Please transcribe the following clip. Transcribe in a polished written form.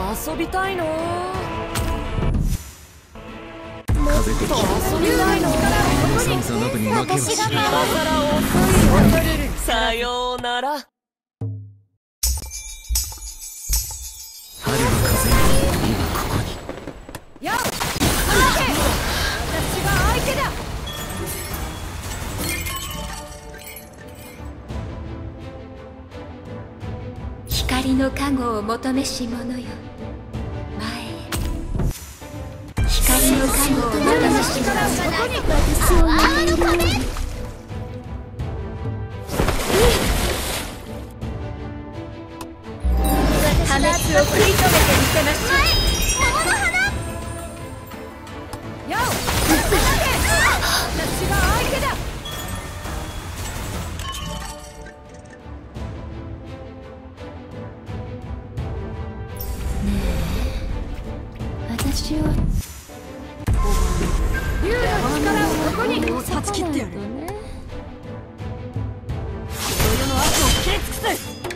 遊びたいの。もっと風的遊びたいの。 寒さなどに負けはしない。 だから遅いよ。さようなら。 春の風よ、今ここに。 やっ、私が相手だ。 光の加護を求めし者よ、前へ。光の加護を求めし者よ、私を待っている。破滅を食い止めてみせましょう。 やっ、私が相手だ。 私を竜の力をここに断ち切ってやる。人世の悪を切り尽くす。